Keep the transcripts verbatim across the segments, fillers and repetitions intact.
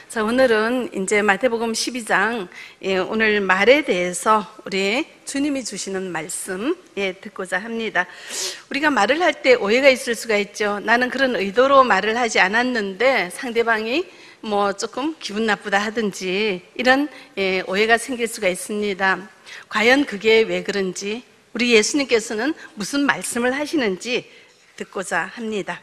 자, 오늘은 이제 마태복음 십이 장, 예, 오늘 말에 대해서 우리 주님이 주시는 말씀, 예, 듣고자 합니다. 우리가 말을 할 때 오해가 있을 수가 있죠. 나는 그런 의도로 말을 하지 않았는데 상대방이 뭐 조금 기분 나쁘다 하든지 이런 예, 오해가 생길 수가 있습니다. 과연 그게 왜 그런지, 우리 예수님께서는 무슨 말씀을 하시는지 듣고자 합니다.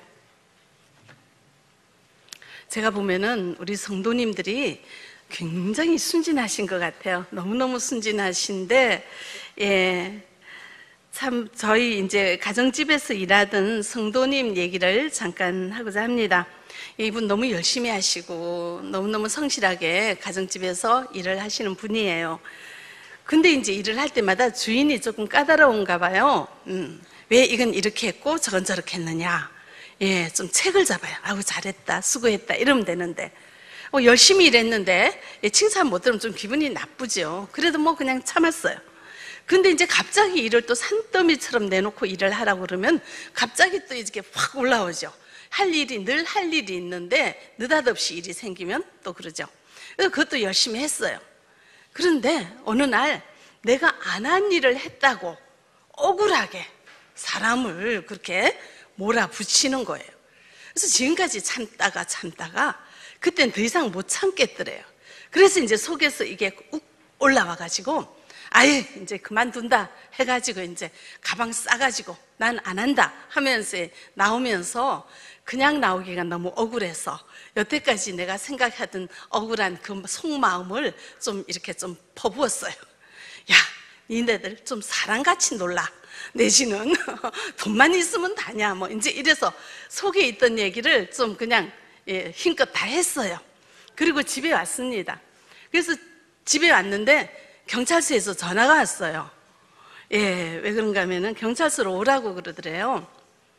제가 보면은 우리 성도님들이 굉장히 순진하신 것 같아요. 너무너무 순진하신데, 예, 참, 저희 이제 가정집에서 일하던 성도님 얘기를 잠깐 하고자 합니다. 이분 너무 열심히 하시고, 너무너무 성실하게 가정집에서 일을 하시는 분이에요. 근데 이제 일을 할 때마다 주인이 조금 까다로운가 봐요. 음, 왜 이건 이렇게 했고 저건 저렇게 했느냐. 예, 좀 책을 잡아요. 아우, 잘했다, 수고했다, 이러면 되는데. 어, 열심히 일했는데, 예, 칭찬 못 들으면 좀 기분이 나쁘죠. 그래도 뭐 그냥 참았어요. 근데 이제 갑자기 일을 또 산더미처럼 내놓고 일을 하라고 그러면 갑자기 또 이렇게 확 올라오죠. 할 일이, 늘 할 일이 있는데 느닷없이 일이 생기면 또 그러죠. 그래서 그것도 열심히 했어요. 그런데 어느 날 내가 안 한 일을 했다고 억울하게 사람을 그렇게 몰아붙이는 거예요. 그래서 지금까지 참다가 참다가 그땐 더 이상 못 참겠더래요. 그래서 이제 속에서 이게 욱 올라와 가지고 아예 이제 그만둔다 해가지고 이제 가방 싸가지고 난 안 한다 하면서 나오면서 그냥 나오기가 너무 억울해서 여태까지 내가 생각하던 억울한 그 속마음을 좀 이렇게 좀 퍼부었어요. 야, 니네들 좀 사람같이 놀라. 내지는 돈만 있으면 다냐, 뭐 이제 이래서 속에 있던 얘기를 좀 그냥 예, 힘껏 다 했어요. 그리고 집에 왔습니다. 그래서 집에 왔는데 경찰서에서 전화가 왔어요. 예, 왜 그런가 하면은 경찰서로 오라고 그러더래요.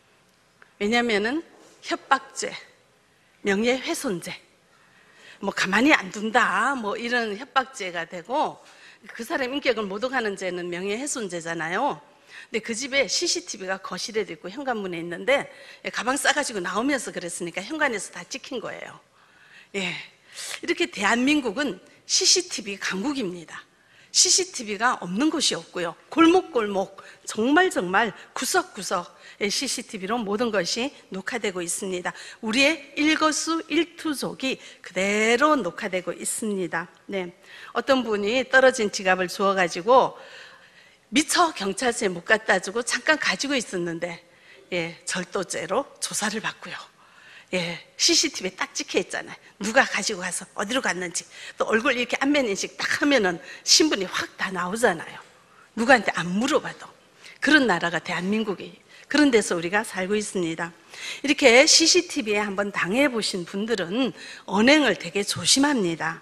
왜냐면은 협박죄, 명예훼손죄, 뭐 가만히 안 둔다, 뭐 이런 협박죄가 되고, 그 사람 인격을 모독하는 죄는 명예훼손죄잖아요. 근데 그 집에 씨씨티비가 거실에도 있고 현관문에 있는데 가방 싸가지고 나오면서 그랬으니까 현관에서 다 찍힌 거예요. 예, 이렇게 대한민국은 씨씨티비 강국입니다. 씨씨티비가 없는 곳이 없고요. 골목골목 정말 정말 구석구석 씨씨티비로 모든 것이 녹화되고 있습니다. 우리의 일거수일투족이 그대로 녹화되고 있습니다. 네, 어떤 분이 떨어진 지갑을 주워가지고 미처 경찰서에 못 갖다 주고 잠깐 가지고 있었는데, 예, 절도죄로 조사를 받고요. 예, 씨씨티비에 딱 찍혀 있잖아요. 누가 가지고 가서 어디로 갔는지. 또 얼굴 이렇게 안면 인식 딱 하면은 신분이 확 다 나오잖아요. 누구한테 안 물어봐도. 그런 나라가 대한민국이. 그런 데서 우리가 살고 있습니다. 이렇게 씨씨티비에 한번 당해보신 분들은 언행을 되게 조심합니다.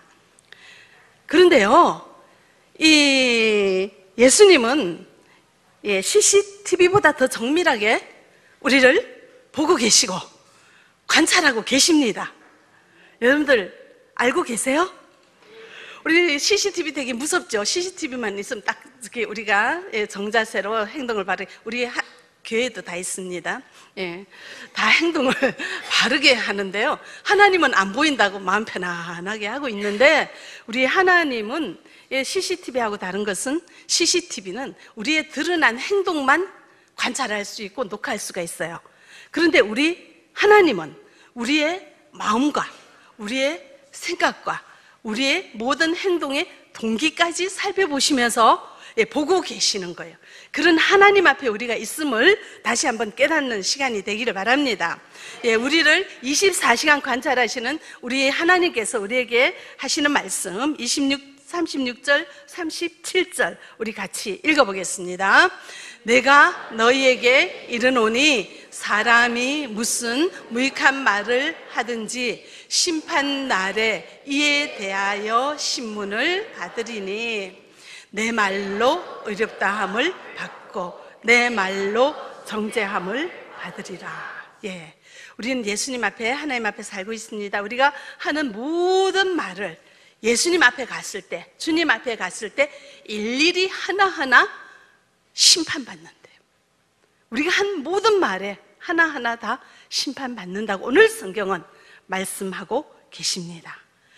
그런데요, 이 예수님은 예, 씨씨티비보다 더 정밀하게 우리를 보고 계시고 관찰하고 계십니다. 여러분들 알고 계세요? 우리 씨씨티비 되게 무섭죠? 씨씨티비만 있으면 딱 이렇게 우리가 정자세로 행동을 바르게, 우리 하, 교회도 다 있습니다. 예, 다 행동을 바르게 하는데요. 하나님은 안 보인다고 마음 편안하게 하고 있는데 우리 하나님은 씨씨티비하고 다른 것은 씨씨티비는 우리의 드러난 행동만 관찰할 수 있고 녹화할 수가 있어요. 그런데 우리 하나님은 우리의 마음과 우리의 생각과 우리의 모든 행동의 동기까지 살펴보시면서 보고 계시는 거예요. 그런 하나님 앞에 우리가 있음을 다시 한번 깨닫는 시간이 되기를 바랍니다. 예, 우리를 이십사 시간 관찰하시는 우리 하나님께서 우리에게 하시는 말씀 이십육 삼십육 절, 삼십칠 절 우리 같이 읽어보겠습니다. 내가 너희에게 이르노니 사람이 무슨 무익한 말을 하든지 심판 날에 이에 대하여 신문을 받으리니 내 말로 의롭다함을 받고 내 말로 정죄함을 받으리라. 예, 우리는 예수님 앞에, 하나님 앞에 살고 있습니다. 우리가 하는 모든 말을 예수님 앞에 갔을 때, 주님 앞에 갔을 때 일일이 하나하나 심판받는대요. 우리가 한 모든 말에 하나하나 다 심판받는다고 오늘 성경은 말씀하고 계십니다.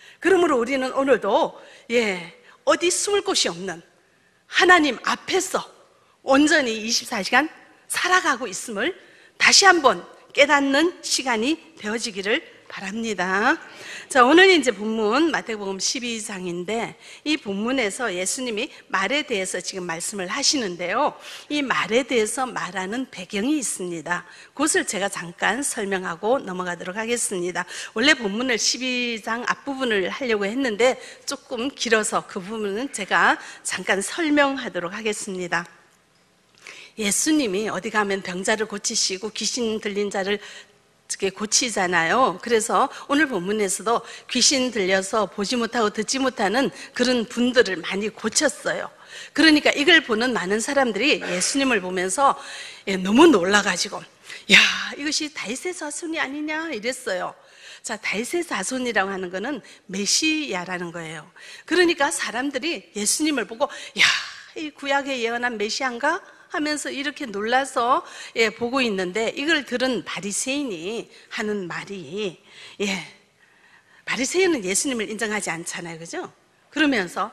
그러므로 우리는 오늘도 예, 어디 숨을 곳이 없는 하나님 앞에서 온전히 이십사 시간 살아가고 있음을 다시 한번 깨닫는 시간이 되어지기를 바랍니다. 자, 오늘 이제 본문 마태복음 십이 장인데 이 본문에서 예수님이 말에 대해서 지금 말씀을 하시는데요. 이 말에 대해서 말하는 배경이 있습니다. 그것을 제가 잠깐 설명하고 넘어가도록 하겠습니다. 원래 본문을 십이 장 앞부분을 하려고 했는데 조금 길어서 그 부분은 제가 잠깐 설명하도록 하겠습니다. 예수님이 어디 가면 병자를 고치시고 귀신 들린 자를 고치잖아요. 그래서 오늘 본문에서도 귀신 들려서 보지 못하고 듣지 못하는 그런 분들을 많이 고쳤어요. 그러니까 이걸 보는 많은 사람들이 예수님을 보면서 너무 놀라가지고 야, 이것이 다윗의 자손이 아니냐 이랬어요. 자, 다윗의 자손이라고 하는 거는 메시아라는 거예요. 그러니까 사람들이 예수님을 보고 야, 이 구약에 예언한 메시아인가? 하면서 이렇게 놀라서 예, 보고 있는데 이걸 들은 바리새인이 하는 말이 예, 바리새인은 예수님을 인정하지 않잖아요, 그죠? 그러면서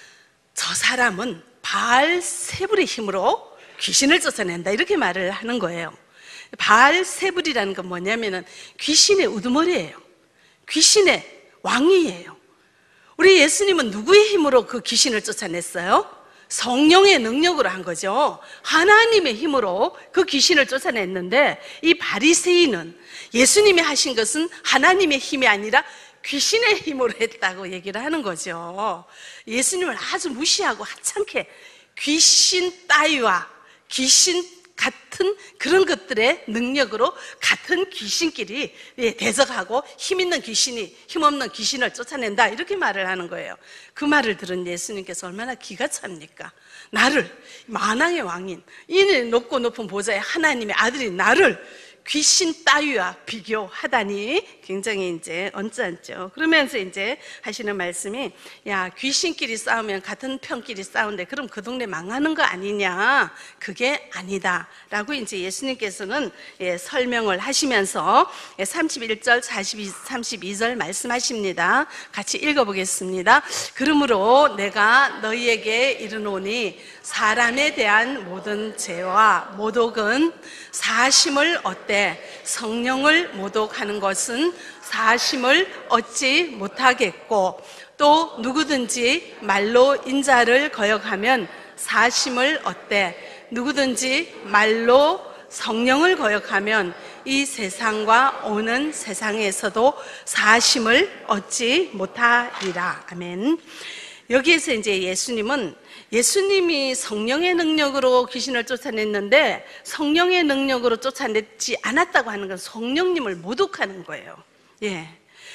저 사람은 바알세불의 힘으로 귀신을 쫓아낸다 이렇게 말을 하는 거예요. 바알세불이라는 건 뭐냐면은 귀신의 우두머리예요. 귀신의 왕이에요. 우리 예수님은 누구의 힘으로 그 귀신을 쫓아냈어요? 성령의 능력으로 한 거죠. 하나님의 힘으로 그 귀신을 쫓아냈는데 이 바리새인은 예수님이 하신 것은 하나님의 힘이 아니라 귀신의 힘으로 했다고 얘기를 하는 거죠. 예수님을 아주 무시하고 하찮게 귀신 따위와 귀신 같은 그런 것들의 능력으로 같은 귀신끼리 대적하고 힘 있는 귀신이 힘없는 귀신을 쫓아낸다 이렇게 말을 하는 거예요. 그 말을 들은 예수님께서 얼마나 기가 찹니까? 나를 만왕의 왕인 이 높고 높은 보좌의 하나님의 아들인 나를 귀신 따위와 비교하다니 굉장히 이제 언짢죠. 그러면서 이제 하시는 말씀이 야, 귀신끼리 싸우면 같은 편끼리 싸운데 그럼 그 동네 망하는 거 아니냐? 그게 아니다 라고 이제 예수님께서는 예, 설명을 하시면서 예, 삼십일 절 사십이, 삼십이 절 말씀하십니다. 같이 읽어보겠습니다. 그러므로 내가 너희에게 이르노니 사람에 대한 모든 죄와 모독은 사심을 얻되 성령을 모독하는 것은 사심을 얻지 못하겠고 또 누구든지 말로 인자를 거역하면 사심을 얻되 누구든지 말로 성령을 거역하면 이 세상과 오는 세상에서도 사심을 얻지 못하리라. 아멘. 여기에서 이제 예수님은 예수님이 성령의 능력으로 귀신을 쫓아냈는데 성령의 능력으로 쫓아냈지 않았다고 하는 건 성령님을 모독하는 거예요. 예.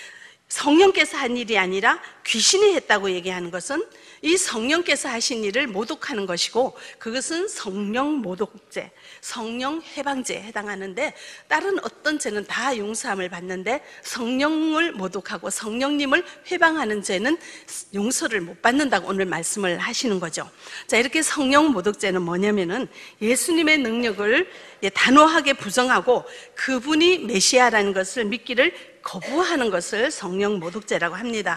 성령께서 한 일이 아니라 귀신이 했다고 얘기하는 것은 이 성령께서 하신 일을 모독하는 것이고 그것은 성령 모독죄, 성령 해방죄에 해당하는데 다른 어떤 죄는 다 용서함을 받는데 성령을 모독하고 성령님을 해방하는 죄는 용서를 못 받는다고 오늘 말씀을 하시는 거죠. 자, 이렇게 성령 모독죄는 뭐냐면은 예수님의 능력을 단호하게 부정하고 그분이 메시아라는 것을 믿기를 거부하는 것을 성령 모독죄라고 합니다.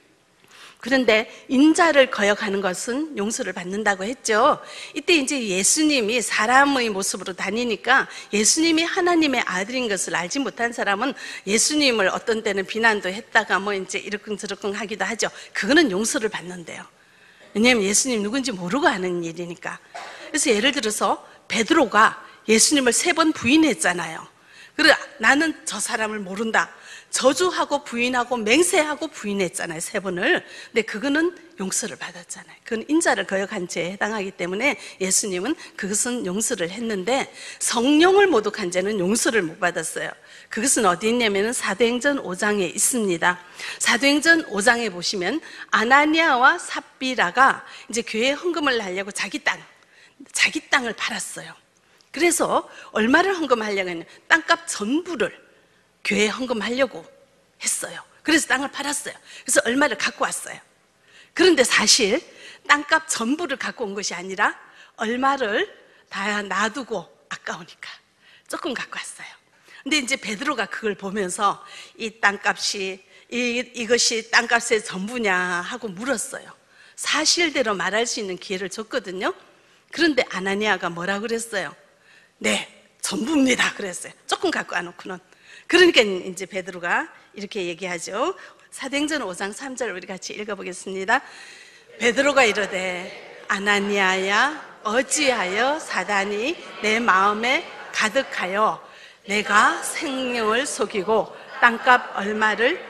그런데 인자를 거역하는 것은 용서를 받는다고 했죠. 이때 이제 예수님이 사람의 모습으로 다니니까 예수님이 하나님의 아들인 것을 알지 못한 사람은 예수님을 어떤 때는 비난도 했다가 뭐 이제 이러쿵저러쿵 하기도 하죠. 그거는 용서를 받는데요. 왜냐하면 예수님 누군지 모르고 하는 일이니까. 그래서 예를 들어서 베드로가 예수님을 세 번 부인했잖아요. 그래 나는 저 사람을 모른다. 저주하고 부인하고 맹세하고 부인했잖아요, 세 번을. 근데 그거는 용서를 받았잖아요. 그건 인자를 거역한 죄에 해당하기 때문에 예수님은 그것은 용서를 했는데 성령을 모독한 죄는 용서를 못 받았어요. 그것은 어디 있냐면 사도행전 오 장에 있습니다. 사도행전 오 장에 보시면 아나니아와 삽비라가 이제 교회에 헌금을 하려고 자기 땅, 자기 땅을 팔았어요. 그래서 얼마를 헌금하려고 했냐면 땅값 전부를 교회에 헌금하려고 했어요. 그래서 땅을 팔았어요. 그래서 얼마를 갖고 왔어요. 그런데 사실 땅값 전부를 갖고 온 것이 아니라 얼마를 다 놔두고 아까우니까 조금 갖고 왔어요. 근데 이제 베드로가 그걸 보면서 이 땅값이 이, 이것이 땅값의 전부냐 하고 물었어요. 사실대로 말할 수 있는 기회를 줬거든요. 그런데 아나니아가 뭐라 그랬어요? 네, 전부입니다 그랬어요. 조금 갖고 와놓고는. 그러니까 이제 베드로가 이렇게 얘기하죠. 사도행전 오 장 삼 절 우리 같이 읽어보겠습니다. 베드로가 이르되 아나니아야 어찌하여 사단이 내 마음에 가득하여 내가 생명을 속이고 땅값 얼마를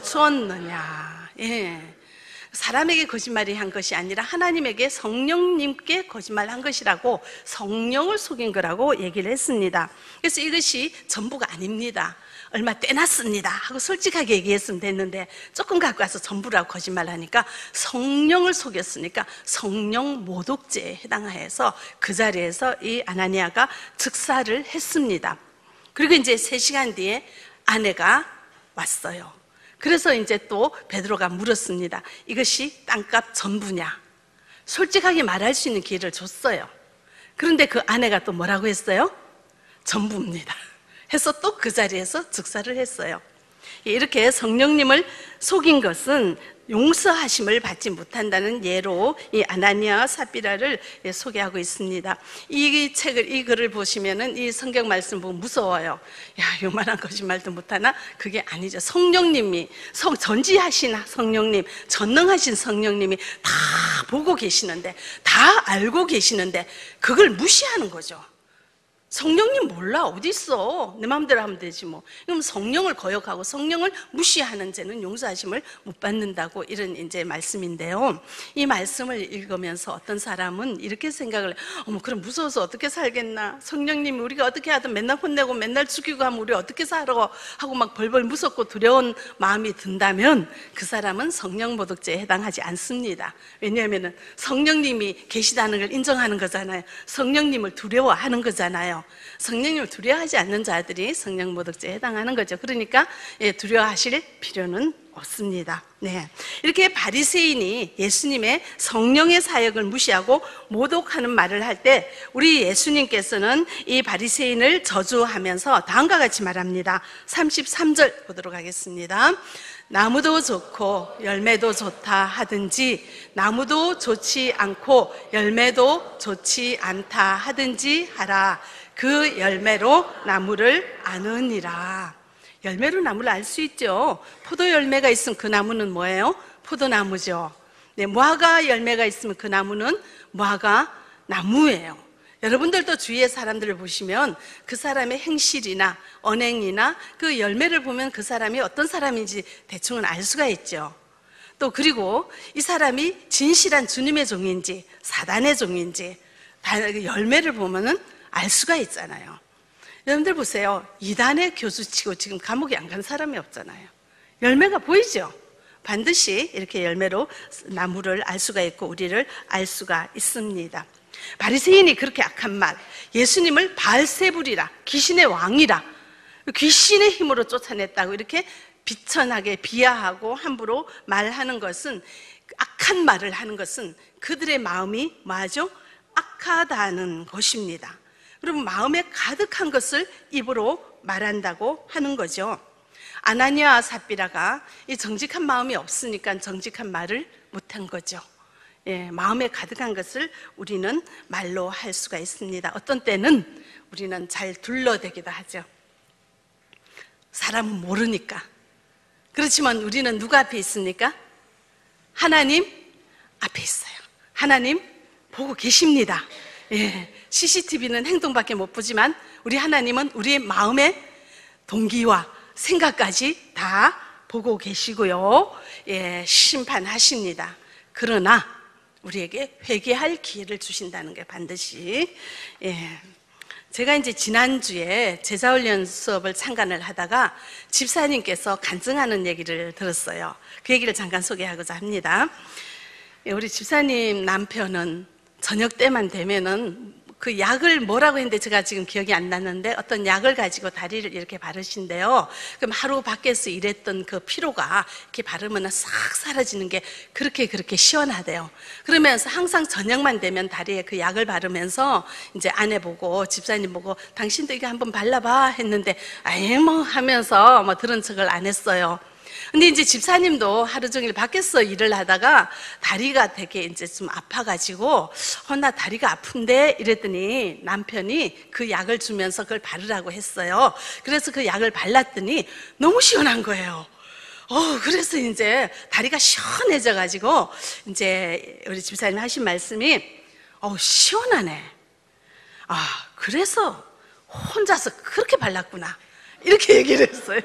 감추었느냐. 예. 사람에게 거짓말이 한 것이 아니라 하나님에게 성령님께 거짓말한 것이라고, 성령을 속인 거라고 얘기를 했습니다. 그래서 이것이 전부가 아닙니다. 얼마 떼놨습니다 하고 솔직하게 얘기했으면 됐는데 조금 갖고 와서 전부라고 거짓말하니까 성령을 속였으니까 성령 모독죄에 해당하여서 그 자리에서 이 아나니아가 즉사를 했습니다. 그리고 이제 세 시간 뒤에 아내가 왔어요. 그래서 이제 또 베드로가 물었습니다. 이것이 땅값 전부냐? 솔직하게 말할 수 있는 기회를 줬어요. 그런데 그 아내가 또 뭐라고 했어요? 전부입니다 해서 또 그 자리에서 즉사를 했어요. 이렇게 성령님을 속인 것은 용서하심을 받지 못한다는 예로 이 아나니아와 삽비라를 소개하고 있습니다. 이 책을, 이 글을 보시면은 이 성경 말씀 보면 무서워요. 야, 요만한 거짓말도 못하나? 그게 아니죠. 성령님이, 성, 전지하신 성령님, 전능하신 성령님이 다 보고 계시는데, 다 알고 계시는데 그걸 무시하는 거죠. 성령님 몰라, 어디 있어? 내 마음대로 하면 되지 뭐. 그럼 성령을 거역하고 성령을 무시하는 죄는 용서하심을 못 받는다고, 이런 이제 말씀인데요. 이 말씀을 읽으면서 어떤 사람은 이렇게 생각을 해. 어머, 그럼 무서워서 어떻게 살겠나? 성령님이 우리가 어떻게 하든 맨날 혼내고 맨날 죽이고 하면 우리 어떻게 살아? 하고 막 벌벌 무섭고 두려운 마음이 든다면 그 사람은 성령 모독죄에 해당하지 않습니다. 왜냐하면 성령님이 계시다는 걸 인정하는 거잖아요. 성령님을 두려워하는 거잖아요. 성령님을 두려워하지 않는 자들이 성령 모독죄에 해당하는 거죠. 그러니까 두려워하실 필요는 없습니다. 네, 이렇게 바리새인이 예수님의 성령의 사역을 무시하고 모독하는 말을 할 때 우리 예수님께서는 이 바리새인을 저주하면서 다음과 같이 말합니다. 삼십삼 절 보도록 하겠습니다. 나무도 좋고 열매도 좋다 하든지 나무도 좋지 않고 열매도 좋지 않다 하든지 하라. 그 열매로 나무를 아느니라. 열매로 나무를 알 수 있죠. 포도 열매가 있으면 그 나무는 뭐예요? 포도나무죠. 네, 무화과 열매가 있으면 그 나무는 무화과 나무예요. 여러분들도 주위의 사람들을 보시면 그 사람의 행실이나 언행이나 그 열매를 보면 그 사람이 어떤 사람인지 대충은 알 수가 있죠. 또 그리고 이 사람이 진실한 주님의 종인지 사단의 종인지 열매를 보면은 알 수가 있잖아요. 여러분들 보세요. 이단의 교수치고 지금 감옥에 안 간 사람이 없잖아요. 열매가 보이죠? 반드시 이렇게 열매로 나무를 알 수가 있고 우리를 알 수가 있습니다. 바리새인이 그렇게 악한 말, 예수님을 바알세불이라, 귀신의 왕이라, 귀신의 힘으로 쫓아냈다고 이렇게 비천하게 비하하고 함부로 말하는 것은, 악한 말을 하는 것은 그들의 마음이 뭐하죠? 악하다는 것입니다. 그럼 마음에 가득한 것을 입으로 말한다고 하는 거죠. 아나니아와 삽비라가 이 정직한 마음이 없으니까 정직한 말을 못한 거죠. 예, 마음에 가득한 것을 우리는 말로 할 수가 있습니다. 어떤 때는 우리는 잘 둘러대기도 하죠. 사람은 모르니까. 그렇지만 우리는 누구 앞에 있습니까? 하나님 앞에 있어요. 하나님 보고 계십니다. 예, 씨씨티비는 행동밖에 못 보지만 우리 하나님은 우리의 마음의 동기와 생각까지 다 보고 계시고요. 예, 심판하십니다. 그러나 우리에게 회개할 기회를 주신다는 게 반드시. 예. 제가 이제 지난주에 제자훈련 수업을 참관을 하다가 집사님께서 간증하는 얘기를 들었어요. 그 얘기를 잠깐 소개하고자 합니다. 우리 집사님 남편은 저녁 때만 되면은 그 약을 뭐라고 했는데 제가 지금 기억이 안 나는데 어떤 약을 가지고 다리를 이렇게 바르신대요. 그럼 하루 밖에서 일했던 그 피로가 이렇게 바르면 싹 사라지는 게 그렇게 그렇게 시원하대요. 그러면서 항상 저녁만 되면 다리에 그 약을 바르면서 이제 아내 보고 집사님 보고 당신도 이거 한번 발라봐 했는데 아예 뭐 하면서 뭐 들은 척을 안 했어요. 근데 이제 집사님도 하루 종일 밖에서 일을 하다가 다리가 되게 이제 좀 아파가지고, 어, 나 다리가 아픈데? 이랬더니 남편이 그 약을 주면서 그걸 바르라고 했어요. 그래서 그 약을 발랐더니 너무 시원한 거예요. 어, 그래서 이제 다리가 시원해져가지고, 이제 우리 집사님 하신 말씀이, 어, 시원하네. 아, 그래서 혼자서 그렇게 발랐구나. 이렇게 얘기를 했어요.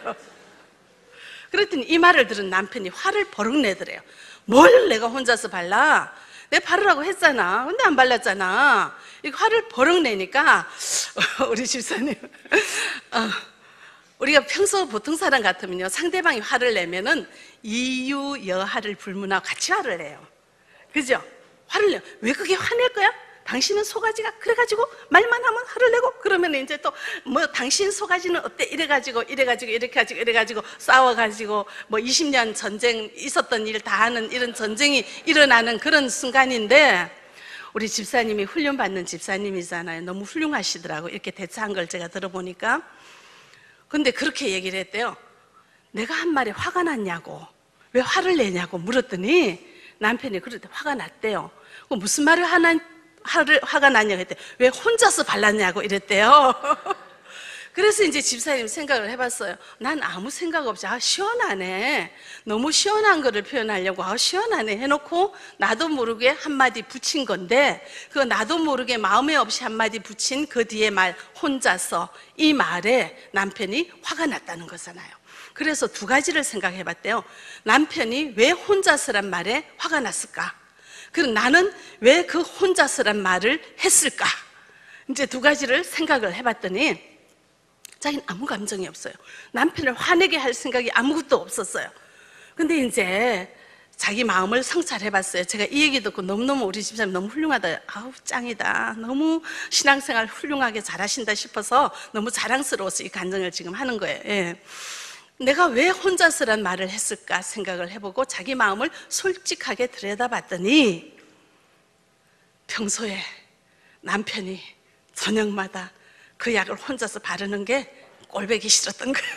그랬더니 이 말을 들은 남편이 화를 버럭 내더래요. 뭘 내가 혼자서 발라? 내가 바르라고 했잖아. 근데 안 발랐잖아. 이 화를 버럭 내니까 우리 집사님, 어, 우리가 평소 보통 사람 같으면요, 상대방이 화를 내면은 이유 여하를 불문하고 같이 화를 내요. 그죠? 화를 내요. 왜 그게 화낼 거야? 당신은 소가지가 그래가지고 말만 하면 화를 내고, 그러면 이제 또 뭐 당신 소가지는 어때? 이래가지고 이래가지고 이렇게 가지고 이래가지고 싸워가지고 뭐 이십 년 전쟁 있었던 일 다 하는 이런 전쟁이 일어나는 그런 순간인데, 우리 집사님이 훈련받는 집사님이잖아요. 너무 훌륭하시더라고, 이렇게 대처한 걸 제가 들어보니까. 근데 그렇게 얘기를 했대요. 내가 한 말에 화가 났냐고, 왜 화를 내냐고 물었더니 남편이 그럴 때 화가 났대요. 무슨 말을 하나 화를, 화가 났냐고 했대. 왜 혼자서 발랐냐고 이랬대요. 그래서 이제 집사님 생각을 해봤어요. 난 아무 생각 없이, 아, 시원하네. 너무 시원한 거를 표현하려고, 아, 시원하네 해놓고 나도 모르게 한마디 붙인 건데, 그 나도 모르게 마음에 없이 한마디 붙인 그 뒤에 말, 혼자서, 이 말에 남편이 화가 났다는 거잖아요. 그래서 두 가지를 생각해 봤대요. 남편이 왜 혼자서란 말에 화가 났을까? 그리고 나는 왜 그 혼자서란 말을 했을까? 이제 두 가지를 생각을 해봤더니 자기는 아무 감정이 없어요. 남편을 화내게 할 생각이 아무것도 없었어요. 근데 이제 자기 마음을 성찰해봤어요. 제가 이 얘기 듣고 너무너무 우리 집사님 너무 훌륭하다. 아우, 짱이다. 너무 신앙생활 훌륭하게 잘하신다 싶어서 너무 자랑스러워서 이 간증을 지금 하는 거예요. 예. 내가 왜 혼자서란 말을 했을까 생각을 해보고 자기 마음을 솔직하게 들여다봤더니 평소에 남편이 저녁마다 그 약을 혼자서 바르는 게 꼴보기 싫었던 거예요.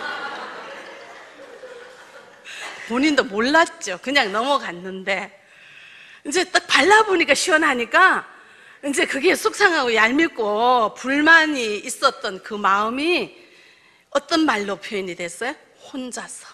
본인도 몰랐죠. 그냥 넘어갔는데 이제 딱 발라보니까 시원하니까 이제 그게 속상하고 얄밉고 불만이 있었던 그 마음이 어떤 말로 표현이 됐어요? 혼자서.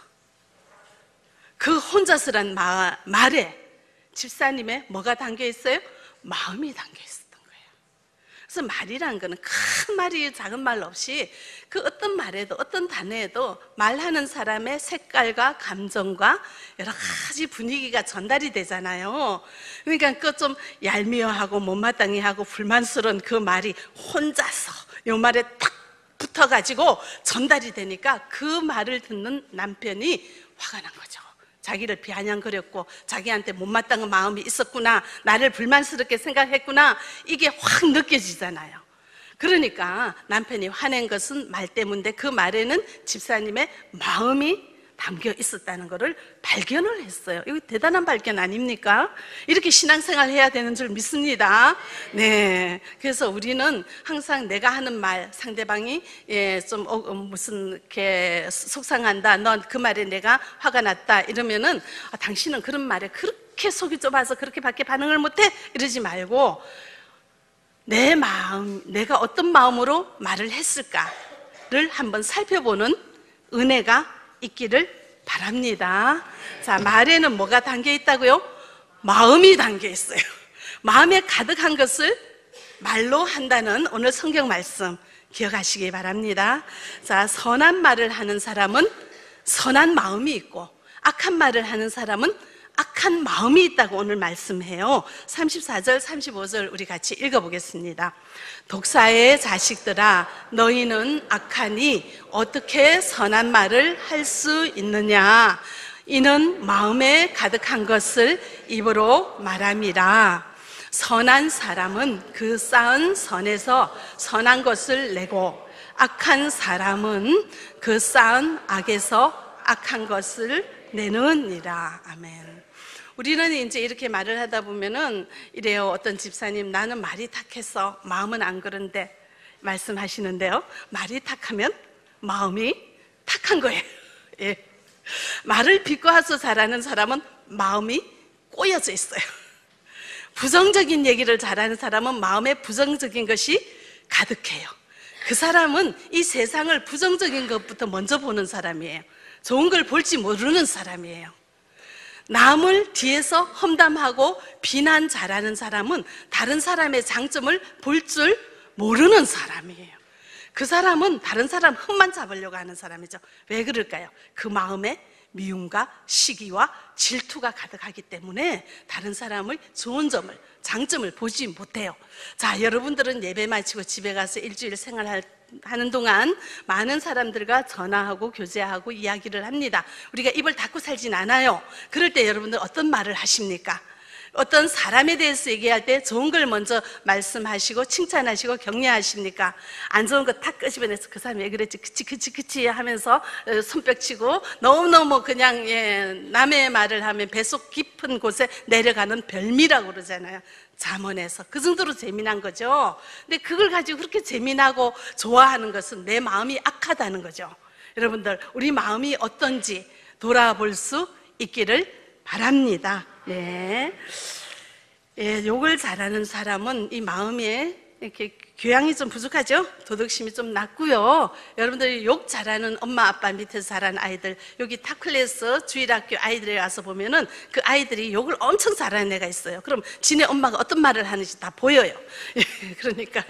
그 혼자서란 마, 말에 집사님의 뭐가 담겨 있어요? 마음이 담겨 있었던 거예요. 그래서 말이라는 거는 큰 말이 작은 말 없이 그 어떤 말에도 어떤 단어에도 말하는 사람의 색깔과 감정과 여러 가지 분위기가 전달이 되잖아요. 그러니까 그 좀 얄미워하고 못마땅해하고 불만스러운 그 말이 혼자서 요 말에 딱 붙어가지고 전달이 되니까 그 말을 듣는 남편이 화가 난 거죠. 자기를 비아냥거렸고 자기한테 못마땅한 마음이 있었구나, 나를 불만스럽게 생각했구나, 이게 확 느껴지잖아요. 그러니까 남편이 화낸 것은 말 때문인데 그 말에는 집사님의 마음이 담겨 있었다는 것을 발견을 했어요. 이거 대단한 발견 아닙니까? 이렇게 신앙생활 해야 되는 줄 믿습니다. 네. 그래서 우리는 항상 내가 하는 말, 상대방이 예, 좀 어, 어, 무슨 이렇게 속상한다, 넌 그 말에 내가 화가 났다 이러면은 아, 당신은 그런 말에 그렇게 속이 좁아서 그렇게밖에 반응을 못해? 이러지 말고 내 마음, 내가 어떤 마음으로 말을 했을까를 한번 살펴보는 은혜가 있기를 바랍니다. 자, 말에는 뭐가 담겨 있다고요? 마음이 담겨 있어요. 마음에 가득한 것을 말로 한다는 오늘 성경 말씀 기억하시기 바랍니다. 자, 선한 말을 하는 사람은 선한 마음이 있고 악한 말을 하는 사람은 악한 마음이 있다고 오늘 말씀해요. 삼십사 절 삼십오 절 우리 같이 읽어보겠습니다. 독사의 자식들아, 너희는 악하니 어떻게 선한 말을 할 수 있느냐? 이는 마음에 가득한 것을 입으로 말함이라. 선한 사람은 그 쌓은 선에서 선한 것을 내고 악한 사람은 그 쌓은 악에서 악한 것을 내느니라. 아멘. 우리는 이제 이렇게 말을 하다 보면은 이래요. 어떤 집사님, 나는 말이 탁해서 마음은 안 그런데 말씀하시는데요. 말이 탁하면 마음이 탁한 거예요. 예. 말을 비꼬아서 잘하는 사람은 마음이 꼬여져 있어요. 부정적인 얘기를 잘하는 사람은 마음에 부정적인 것이 가득해요. 그 사람은 이 세상을 부정적인 것부터 먼저 보는 사람이에요. 좋은 걸 볼지 모르는 사람이에요. 남을 뒤에서 험담하고 비난 잘하는 사람은 다른 사람의 장점을 볼 줄 모르는 사람이에요. 그 사람은 다른 사람 흠만 잡으려고 하는 사람이죠. 왜 그럴까요? 그 마음에 미움과 시기와 질투가 가득하기 때문에 다른 사람의 좋은 점을, 장점을 보지 못해요. 자, 여러분들은 예배 마치고 집에 가서 일주일 생활하는 동안 많은 사람들과 전화하고 교제하고 이야기를 합니다. 우리가 입을 닫고 살진 않아요. 그럴 때 여러분들 어떤 말을 하십니까? 어떤 사람에 대해서 얘기할 때 좋은 걸 먼저 말씀하시고 칭찬하시고 격려하십니까? 안 좋은 거 탁 끄집어내서 그 사람이 왜 그랬지? 그치 그치 그치 하면서 손뼉치고 너무너무 그냥 예, 남의 말을 하면 뱃속 깊은 곳에 내려가는 별미라고 그러잖아요. 잠언에서. 그 정도로 재미난 거죠. 근데 그걸 가지고 그렇게 재미나고 좋아하는 것은 내 마음이 악하다는 거죠. 여러분들, 우리 마음이 어떤지 돌아볼 수 있기를 바랍니다. 네. 예, 욕을 잘하는 사람은 이 마음에 이렇게 교양이 좀 부족하죠? 도덕심이 좀 낮고요. 여러분들이 욕 잘하는 엄마 아빠 밑에서 자란 아이들, 여기 타클래스 주일학교 아이들에 와서 보면은 그 아이들이 욕을 엄청 잘하는 애가 있어요. 그럼 지네 엄마가 어떤 말을 하는지 다 보여요. 예, 그러니까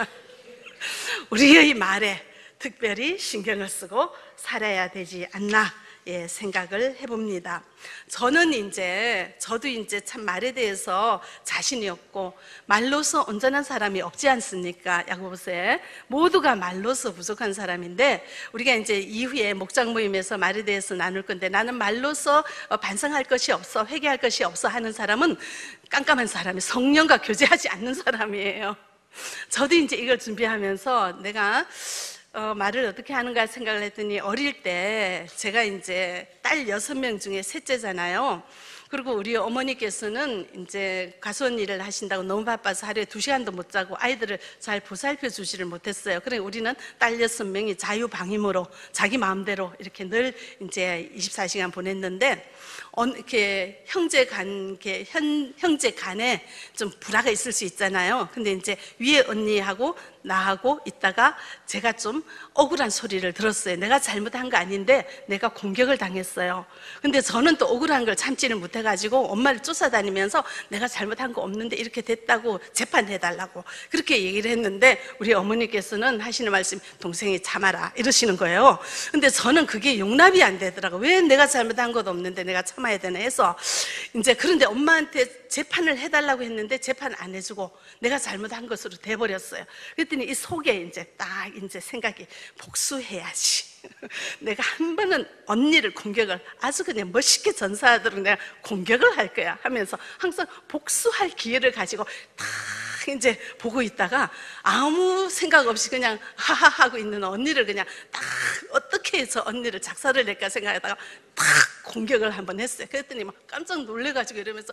우리의 말에 특별히 신경을 쓰고 살아야 되지 않나, 예, 생각을 해봅니다. 저는 이제, 저도 이제 참 말에 대해서 자신이 없고, 말로서 온전한 사람이 없지 않습니까? 야고보서에 모두가 말로서 부족한 사람인데, 우리가 이제 이후에 목장 모임에서 말에 대해서 나눌 건데, 나는 말로서 반성할 것이 없어, 회개할 것이 없어 하는 사람은 깜깜한 사람이, 성령과 교제하지 않는 사람이에요. 저도 이제 이걸 준비하면서 내가 어, 말을 어떻게 하는가 생각을 했더니, 어릴 때 제가 이제 딸 여섯 명 중에 셋째잖아요. 그리고 우리 어머니께서는 이제 가수원 일을 하신다고 너무 바빠서 하루에 두 시간도 못 자고 아이들을 잘 보살펴 주지를 못했어요. 그러니까 우리는 딸 여섯 명이 자유방임으로 자기 마음대로 이렇게 늘 이제 이십사 시간 보냈는데, 이렇게 형제 관계, 현, 형제 간에 좀 불화가 있을 수 있잖아요. 근데 이제 위에 언니하고 나하고 있다가 제가 좀 억울한 소리를 들었어요. 내가 잘못한 거 아닌데 내가 공격을 당했어요. 근데 저는 또 억울한 걸 참지를 못해가지고 엄마를 쫓아다니면서 내가 잘못한 거 없는데 이렇게 됐다고 재판해달라고 그렇게 얘기를 했는데, 우리 어머니께서는 하시는 말씀, 동생이 참아라 이러시는 거예요. 근데 저는 그게 용납이 안 되더라고요. 왜 내가 잘못한 것도 없는데 내가 참아야 되나 해서 이제, 그런데 엄마한테 재판을 해달라고 했는데 재판 안 해주고 내가 잘못한 것으로 돼버렸어요. 그랬더니 이 속에 이제 딱 이제 생각이, 복수해야지. 내가 한 번은 언니를 공격을 아주 그냥 멋있게 전사하도록 내가 공격을 할 거야 하면서 항상 복수할 기회를 가지고 딱 이제 보고 있다가 아무 생각 없이 그냥 하하 하고 있는 언니를 그냥 딱 어떻게 해서 언니를 작살을 낼까 생각하다가 딱 공격을 한번 했어요. 그랬더니 막 깜짝 놀래가지고 이러면서,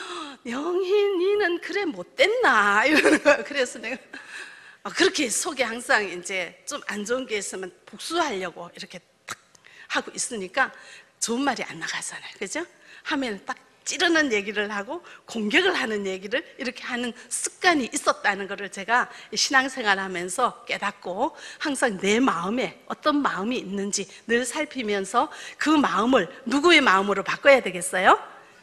영희 니는 그래 못됐나 이러는 거야. 그래서 내가 그렇게 속에 항상 이제 좀 안 좋은 게 있으면 복수하려고 이렇게 딱 하고 있으니까 좋은 말이 안 나가잖아요. 그죠? 하면 딱 찌르는 얘기를 하고 공격을 하는 얘기를 이렇게 하는 습관이 있었다는 것을 제가 신앙생활 하면서 깨닫고, 항상 내 마음에 어떤 마음이 있는지 늘 살피면서 그 마음을 누구의 마음으로 바꿔야 되겠어요?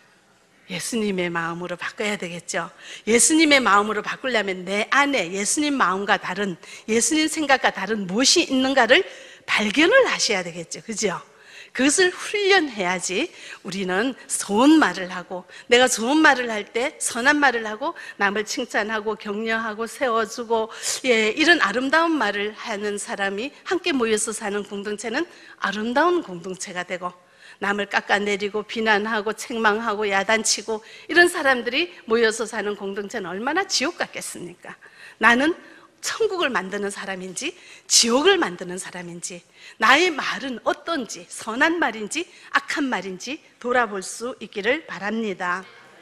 예수님의 마음으로 바꿔야 되겠죠. 예수님의 마음으로 바꾸려면 내 안에 예수님 마음과 다른, 예수님 생각과 다른 무엇이 있는가를 발견을 하셔야 되겠죠. 그죠? 그것을 훈련해야지 우리는 좋은 말을 하고, 내가 좋은 말을 할 때 선한 말을 하고 남을 칭찬하고 격려하고 세워주고, 예, 이런 아름다운 말을 하는 사람이 함께 모여서 사는 공동체는 아름다운 공동체가 되고, 남을 깎아내리고 비난하고 책망하고 야단치고 이런 사람들이 모여서 사는 공동체는 얼마나 지옥 같겠습니까? 나는 천국을 만드는 사람인지 지옥을 만드는 사람인지, 나의 말은 어떤지, 선한 말인지 악한 말인지 돌아볼 수 있기를 바랍니다.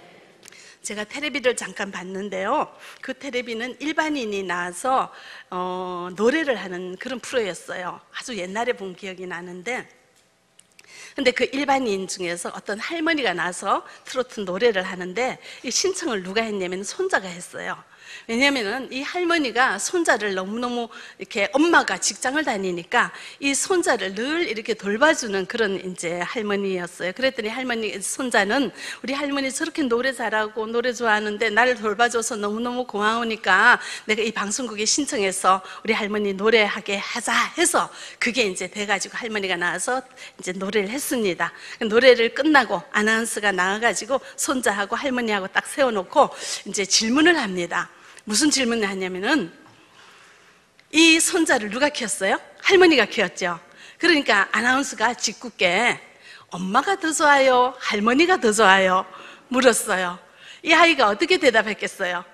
제가 텔레비를 잠깐 봤는데요, 그 텔레비는 일반인이 나와서 어, 노래를 하는 그런 프로였어요. 아주 옛날에 본 기억이 나는데, 근데 그 일반인 중에서 어떤 할머니가 나서 트로트 노래를 하는데 이 신청을 누가 했냐면 손자가 했어요. 왜냐면은 이 할머니가 손자를 너무너무 이렇게 엄마가 직장을 다니니까 이 손자를 늘 이렇게 돌봐주는 그런 이제 할머니였어요. 그랬더니 할머니, 손자는 우리 할머니 저렇게 노래 잘하고 노래 좋아하는데 나를 돌봐줘서 너무너무 고마우니까 내가 이 방송국에 신청해서 우리 할머니 노래하게 하자 해서 그게 이제 돼가지고 할머니가 나와서 이제 노래를 했습니다. 노래를 끝나고 아나운서가 나와가지고 손자하고 할머니하고 딱 세워놓고 이제 질문을 합니다. 무슨 질문을 하냐면은 이 손자를 누가 키웠어요? 할머니가 키웠죠. 그러니까 아나운서가 짓궂게 엄마가 더 좋아요? 할머니가 더 좋아요? 물었어요. 이 아이가 어떻게 대답했겠어요?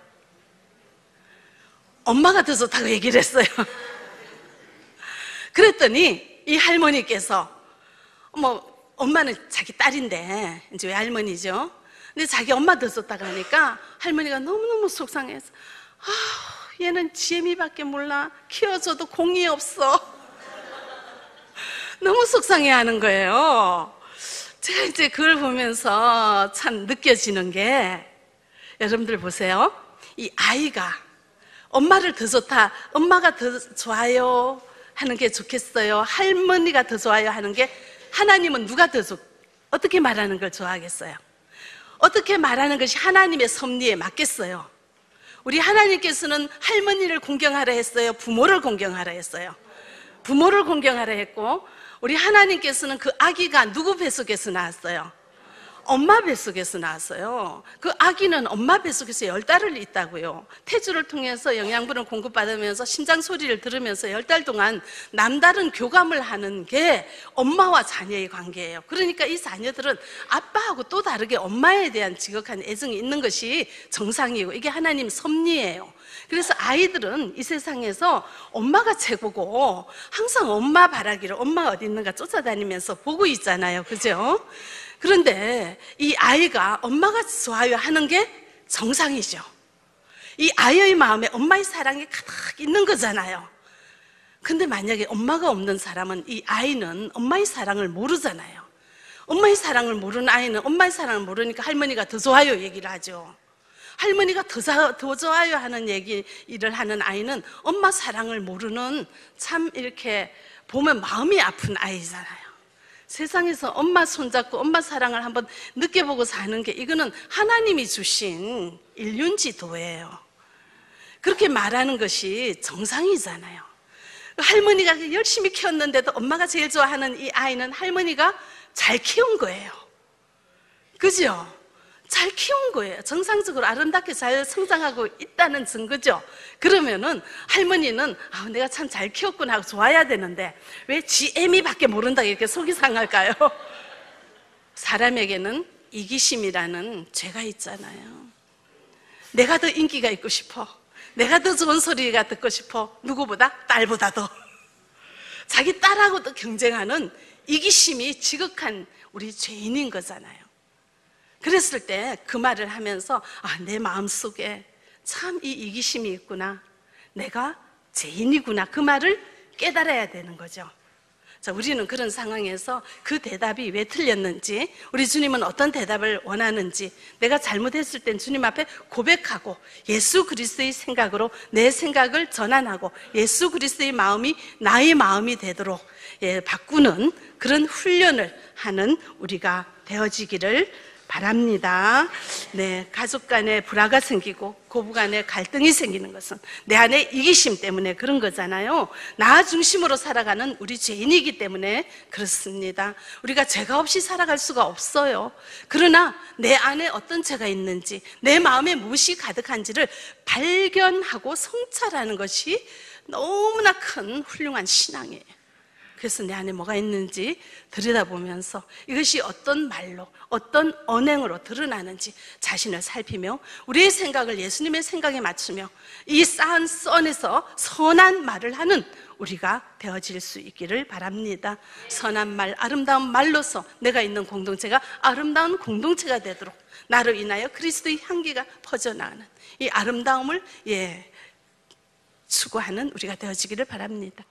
엄마가 더 좋다고 얘기를 했어요. 그랬더니 이 할머니께서 뭐 엄마는 자기 딸인데 이제 외할머니죠. 근데 자기 엄마 더 좋다고 하니까 할머니가 너무너무 속상해서 아, 얘는 지혜미밖에 몰라. 키워줘도 공이 없어. 너무 속상해하는 거예요. 제가 이제 그걸 보면서 참 느껴지는 게, 여러분들 보세요. 이 아이가 엄마를 더 좋다, 엄마가 더 좋아요 하는 게 좋겠어요, 할머니가 더 좋아요 하는 게, 하나님은 누가 더 좋, 어떻게 말하는 걸 좋아하겠어요? 어떻게 말하는 것이 하나님의 섭리에 맞겠어요? 우리 하나님께서는 할머니를 공경하라 했어요? 부모를 공경하라 했어요? 부모를 공경하라 했고, 우리 하나님께서는 그 아기가 누구 뱃속에서 나왔어요? 엄마 뱃속에서 나왔어요. 그 아기는 엄마 뱃속에서 열 달을 있다고요. 태주를 통해서 영양분을 공급받으면서 심장 소리를 들으면서 열 달 동안 남다른 교감을 하는 게 엄마와 자녀의 관계예요. 그러니까 이 자녀들은 아빠하고 또 다르게 엄마에 대한 지극한 애정이 있는 것이 정상이고, 이게 하나님 섭리예요. 그래서 아이들은 이 세상에서 엄마가 최고고 항상 엄마 바라기를, 엄마가 어디 있는가 쫓아다니면서 보고 있잖아요. 그죠? 그런데 이 아이가 엄마가 좋아요 하는 게 정상이죠. 이 아이의 마음에 엄마의 사랑이 가득 있는 거잖아요. 근데 만약에 엄마가 없는 사람은, 이 아이는 엄마의 사랑을 모르잖아요. 엄마의 사랑을 모르는 아이는 엄마의 사랑을 모르니까 할머니가 더 좋아요 얘기를 하죠. 할머니가 더, 자, 더 좋아요 하는 얘기를 하는 아이는 엄마 사랑을 모르는, 참 이렇게 보면 마음이 아픈 아이잖아요. 세상에서 엄마 손잡고 엄마 사랑을 한번 느껴보고 사는 게, 이거는 하나님이 주신 일륜지도예요. 그렇게 말하는 것이 정상이잖아요. 할머니가 열심히 키웠는데도 엄마가 제일 좋아하는 이 아이는 할머니가 잘 키운 거예요. 그죠? 잘 키운 거예요. 정상적으로 아름답게 잘 성장하고 있다는 증거죠. 그러면은 할머니는 아, 내가 참 잘 키웠구나 하고 좋아야 되는데 왜 지 애미밖에 모른다고 이렇게 속이 상할까요? 사람에게는 이기심이라는 죄가 있잖아요. 내가 더 인기가 있고 싶어, 내가 더 좋은 소리가 듣고 싶어, 누구보다? 딸보다 더. 자기 딸하고도 경쟁하는 이기심이 지극한 우리 죄인인 거잖아요. 그랬을 때 그 말을 하면서 아, 내 마음속에 참 이 이기심이 있구나, 내가 죄인이구나, 그 말을 깨달아야 되는 거죠. 자, 우리는 그런 상황에서 그 대답이 왜 틀렸는지, 우리 주님은 어떤 대답을 원하는지, 내가 잘못했을 땐 주님 앞에 고백하고 예수 그리스도의 생각으로 내 생각을 전환하고 예수 그리스도의 마음이 나의 마음이 되도록 예, 바꾸는 그런 훈련을 하는 우리가 되어지기를 바랍니다. 네, 가족 간에 불화가 생기고 고부 간에 갈등이 생기는 것은 내 안에 이기심 때문에 그런 거잖아요. 나 중심으로 살아가는 우리 죄인이기 때문에 그렇습니다. 우리가 죄가 없이 살아갈 수가 없어요. 그러나 내 안에 어떤 죄가 있는지, 내 마음에 무엇이 가득한지를 발견하고 성찰하는 것이 너무나 큰 훌륭한 신앙이에요. 그래서 내 안에 뭐가 있는지 들여다보면서 이것이 어떤 말로, 어떤 언행으로 드러나는지 자신을 살피며 우리의 생각을 예수님의 생각에 맞추며 이 쌓은 선에서 선한 말을 하는 우리가 되어질 수 있기를 바랍니다. 선한 말, 아름다운 말로서 내가 있는 공동체가 아름다운 공동체가 되도록 나로 인하여 그리스도의 향기가 퍼져나가는 이 아름다움을 예, 추구하는 우리가 되어지기를 바랍니다.